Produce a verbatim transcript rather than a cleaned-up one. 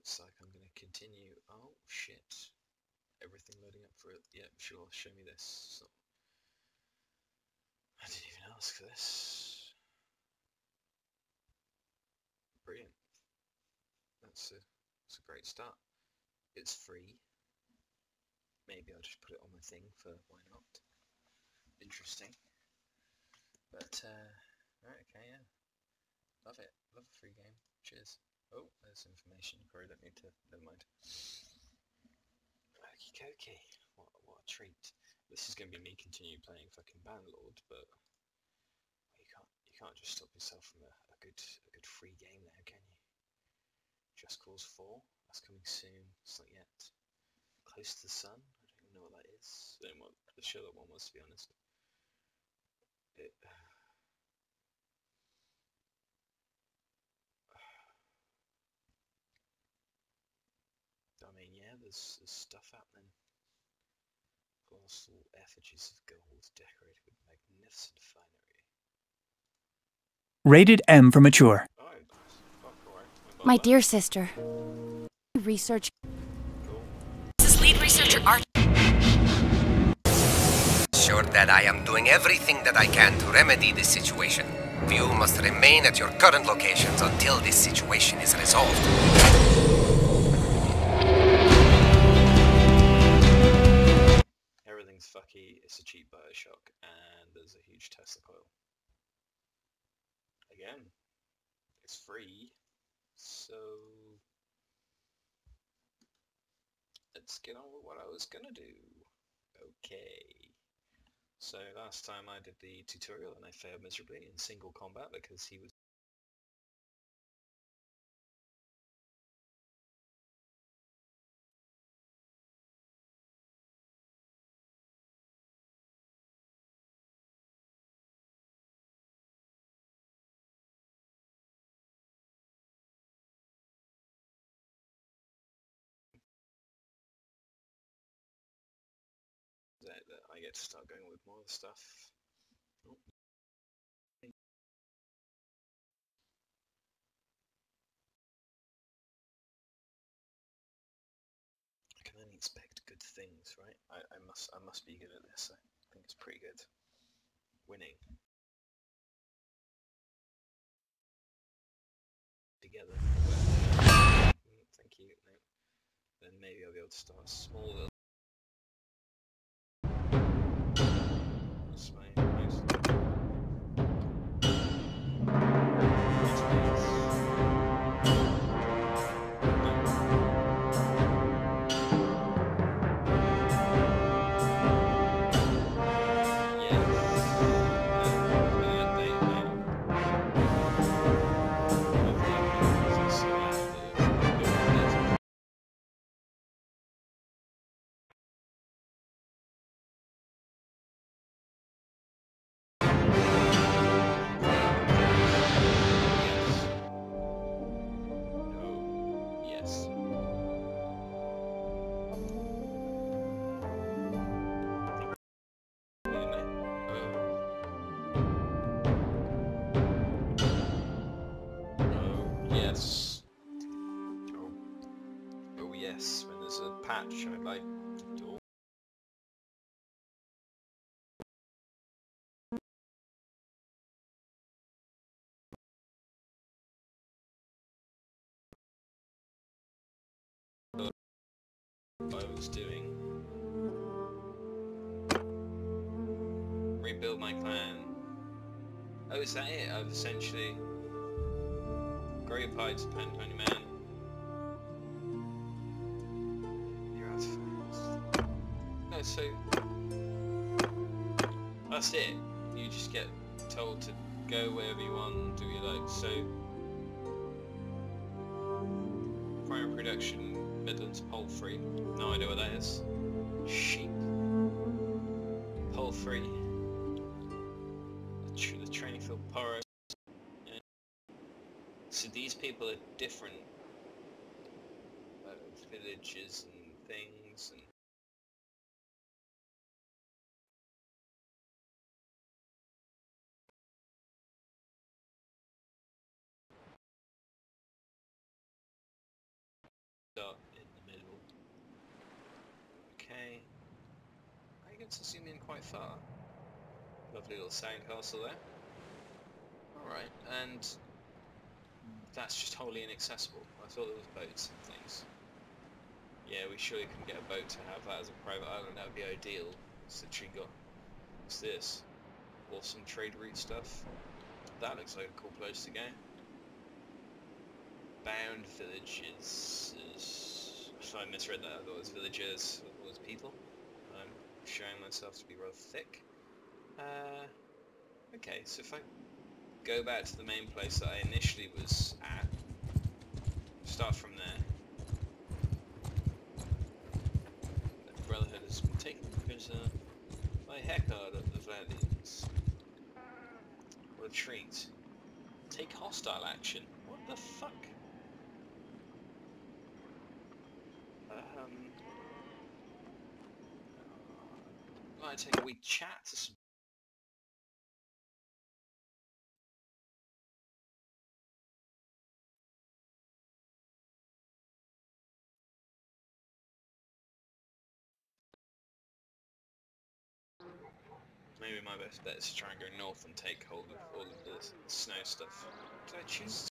looks like I'm going to continue. Oh shit. Everything loading up for it. Yep, sure, show me this. So, I didn't even ask for this. Brilliant. That's a, that's a great start. It's free. Maybe I'll just put it on my thing for why not. Interesting. But, uh, right, okay, yeah. Love it. Love a free game. Cheers. Oh, there's information. Probably don't need to. Never mind. Okie dokie. What, what a treat. This is going to be me continue playing fucking Bannerlord, but you can't you can't just stop yourself from a, a good a good free game there, can you? Just Cause four. That's coming soon. It's not yet. Close to the Sun. I don't even know what that is. I don't know what the show that one was, to be honest. It, I mean, yeah, there's, there's stuff happening. Colossal effigies of gold decorated with magnificent finery. Rated M for mature. Oh, fuck, alright. My dear sister, research. Cool. This is lead researcher Art. Sure that I am doing everything that I can to remedy this situation. You must remain at your current locations until this situation is resolved. Everything's fucky, it's a cheap Bioshock, and there's a huge Tesla coil. Again, it's free, so let's get on with what I was gonna do. Okay. So last time I did the tutorial and I failed miserably in single combat because he was that, that I get to start going with more stuff. Oh. I can only expect good things, right? I, I must I must be good at this. I think it's pretty good. Winning. Together. Thank you. No. Then maybe I'll be able to start a small little That's my nice. Yes. Oh. Oh yes, when there's a patch I'd like to I was doing. Rebuild my clan. Oh, is that it? I've essentially grow your pie to pen twenty man. Your artifacts. No, so that's it. You just get told to go wherever you want, do what you like. So primary production, Midlands poultry. No idea what that is. Sheep. Poultry. The, tr the training field Poro. Yeah. So these people are different uh, villages and things and forget to zoom in quite far. Lovely little sandcastle there. Alright, and that's just wholly inaccessible. I thought there was boats and things. Yeah, we surely couldn't get a boat to have that as a private island. That would be ideal. It's literally got... What's this? Awesome trade route stuff. That looks like a cool place to go. Bound villages. So I misread that. I thought it was villagers. I thought it was people. I'm showing myself to be rather thick. Uh, okay, so if I go back to the main place that I initially was at, start from there. The Brotherhood has been taken prisoner by Heckard of the Valiants. What a treat. Take hostile action. What the fuck? Um, might take a wee chat to some. Maybe my best bet is to try and go north and take hold of all of the snow stuff. Did I choose